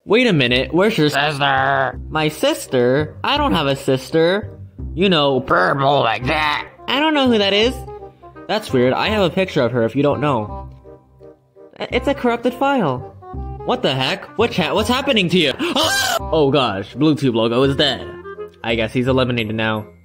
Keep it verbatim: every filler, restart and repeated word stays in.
Wait a minute, where's your Sister. My sister? I don't have a sister. You know, Purple like that. I don't know who that is. That's weird. I have a picture of her if you don't know. It's a corrupted file. What the heck? What chat? What's happening to you? Oh gosh, Bluetube Logo is dead. I guess he's eliminated now.